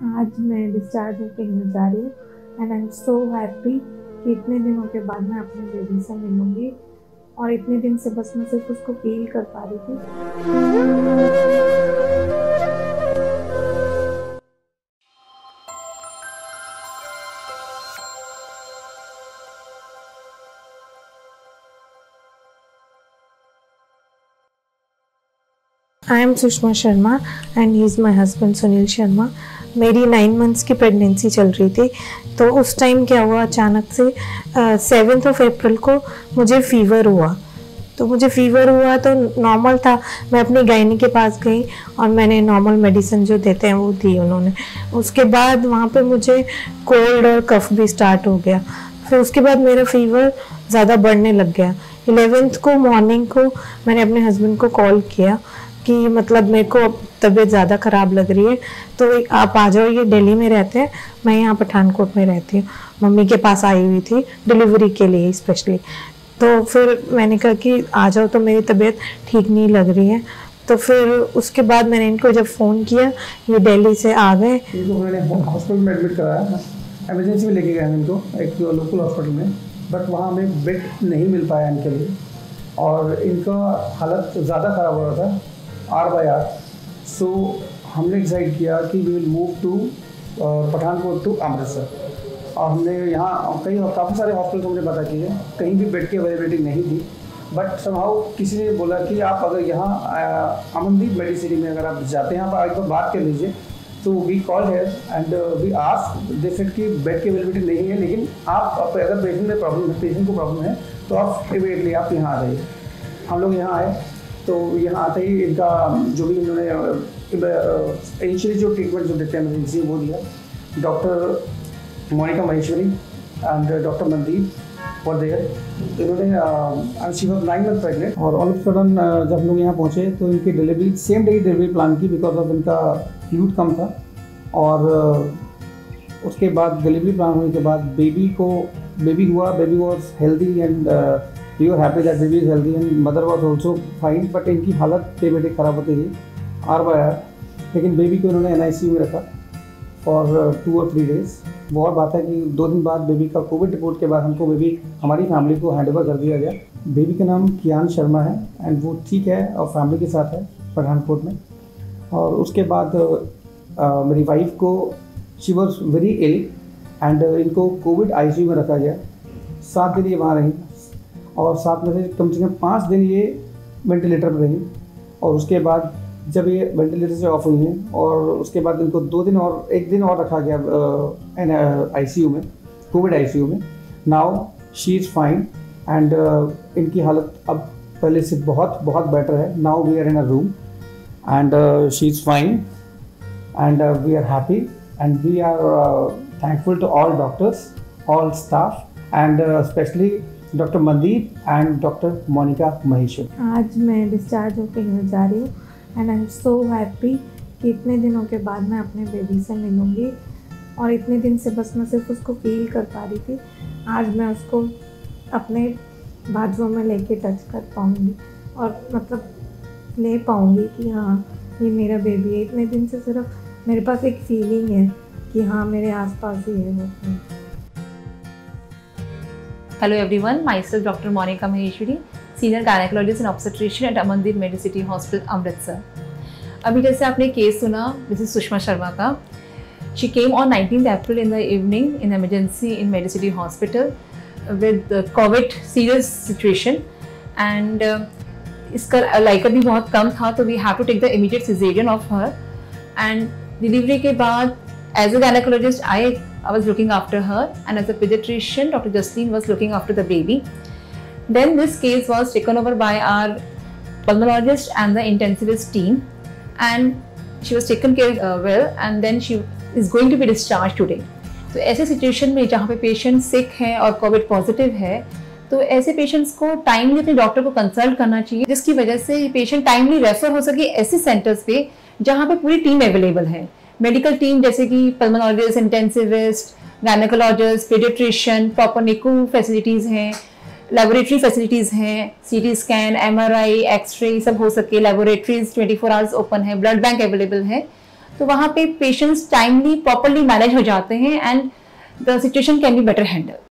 आज मैं डिस्चार्ज होकर घर जा रही हूँ and I am so happy कि इतने दिनों के बाद मैं अपने बेबी से मिलूँगी और इतने दिन से बस मैं सिर्फ उसको फील कर पा रही थी। I am Sushma Sharma and he is my husband Sunil Sharma. मेरी 9 मंथ्स की प्रेगनेंसी चल रही थी, तो उस टाइम क्या हुआ, अचानक से 7 अप्रैल को मुझे फ़ीवर हुआ। तो मुझे फ़ीवर हुआ तो नॉर्मल था, मैं अपनी गायनी के पास गई और मैंने नॉर्मल मेडिसिन जो देते हैं वो दी उन्होंने। उसके बाद वहाँ पे मुझे कोल्ड और कफ भी स्टार्ट हो गया। फिर उसके बाद मेरा फ़ीवर ज़्यादा बढ़ने लग गया। 11th को मॉर्निंग को मैंने अपने हस्बैंड को कॉल किया कि मतलब मेरे को अब तबीयत ज़्यादा ख़राब लग रही है, तो आप आ जाओ। ये दिल्ली में रहते हैं, मैं यहाँ पठानकोट में रहती हूँ। मम्मी के पास आई हुई थी डिलीवरी के लिए स्पेशली। तो फिर मैंने कहा कि आ जाओ, तो मेरी तबीयत ठीक नहीं लग रही है। तो फिर उसके बाद मैंने इनको जब फ़ोन किया, ये दिल्ली से आ गए। इनको मैंने हॉस्पिटल में एडमिट कराया, एमरजेंसी में लेके गए इनको एक लोकल हॉस्पिटल में, बट वहाँ हमें बेड नहीं मिल पाया इनके लिए और इनका हालत ज़्यादा ख़राब हो रहा था R/R। सो हमने डिसाइड किया कि we will move to Pathankot to Amritsar. और हमने यहाँ काफ़ी सारे हॉस्पिटल हमने पता किए, कहीं भी बेड की अवेलेबिलिटी नहीं थी। बट समहाउ किसी ने बोला कि आप अगर यहाँ अमनदीप मेडिसिटी में अगर आप जाते हैं, आप एक बार बात कर लीजिए। तो वी कॉल है and we ask, they said कि बेड की अवेलेबिलिटी नहीं है, लेकिन आप अगर पेशेंट को प्रॉब्लम है तो आप इमीडिएटली आप यहाँ आ जाइए। हम लोग यहाँ आए, तो यहाँ आते ही इनका जो भी इन्होंने इनिशियली जो ट्रीटमेंट जो देते हैं इमरजेंसी वो दिया। Doctor Monika Maheshwari and doctor Mandeep were there. इन्होंने शी वाज 9 मंथ प्रेगनेंट और ऑल ऑफ सडन जब हम लोग यहाँ पहुँचे तो इनकी delivery same day delivery plan की, बिकॉज ऑफ इनका फ्लूइड कम था। और उसके बाद डिलीवरी प्लान होने के बाद बेबी हुआ, baby was healthy and we are happy that baby is healthy and mother was also fine. But इनकी हालत डे बाई डे ख़राब होती थी R/R। लेकिन बेबी को इन्होंने NICU में रखा फॉर 2 और 3 डेज़। वो और बात है कि 2 दिन बाद बेबी का कोविड रिपोर्ट के बाद हमको बेबी हमारी फैमिली को हैंडओवर कर दिया गया। बेबी का नाम कियान शर्मा है एंड वो ठीक है और फैमिली के साथ है पठानकोट में। और उसके बाद मेरी वाइफ को she was very ill and इनको कोविड ICU में रखा गया। 7 दिन ये वहाँ रही और 7 में से कम 5 दिन ये वेंटिलेटर पर रही। और उसके बाद जब ये वेंटिलेटर से ऑफ हुई हैं और उसके बाद इनको 2 दिन और 1 दिन और रखा गया ICU में, कोविड ICU में। Now she is fine and इनकी हालत अब पहले से बहुत बहुत बेटर है। Now we are in a room and she is fine and we are happy and we are thankful to all doctors, all staff and specially doctor Mandeep and doctor Monika Maheshwari. आज मैं डिस्चार्ज होकर घर जा रही हूँ and I am so happy कि इतने दिनों के बाद मैं अपने बेबी से मिलूँगी और इतने दिन से बस मैं सिर्फ उसको फील कर पा रही थी। आज मैं उसको अपने बाजुओं में लेके टच कर पाऊँगी और मतलब ले पाऊँगी कि हाँ ये मेरा बेबी है। इतने दिन से सिर्फ मेरे पास एक फीलिंग है कि हाँ मेरे आसपास ही है वो। Hello everyone, myself Dr. Monica Maheshwari, Senior Gynecologist and Obstetrician at Amandeep Medicity Hospital, Amritsar. अभी जैसे आपने केस सुना, दिस इज सुषमा शर्मा का। She came on 19th April in the evening in emergency in Medicity Hospital with COVID serious situation and इसका liquor भी बहुत कम था, तो we have to take the immediate cesarean of her and delivery के बाद as a gynecologist I was looking after her and as a pediatrician Dr. Jasleen was looking after the baby. Then this case was taken over by our pulmonologist and the intensivist team and she was taken care well and then she is going to be discharged today. तो ऐसे situation में जहाँ पे patient सिक है और Covid positive है, तो ऐसे पेशेंट्स को टाइमली अपने डॉक्टर को कंसल्ट करना चाहिए, जिसकी वजह से पेशेंट टाइमली रेफर हो सके ऐसे सेंटर्स पे जहाँ पे पूरी टीम अवेलेबल है। मेडिकल टीम जैसे कि pulmonologist, intensivist, gynaecologist, paediatrician, proper NICU facilities हैं, लेबोरेटरी फैसिलिटीज़ हैं, CT स्कैन, MRI, एक्सरे सब हो सके, लेबोरेटरीज 24 आवर्स ओपन है, ब्लड बैंक अवेलेबल है। तो वहाँ पे पेशेंट्स टाइमली प्रॉपरली मैनेज हो जाते हैं and the situation can be better handle.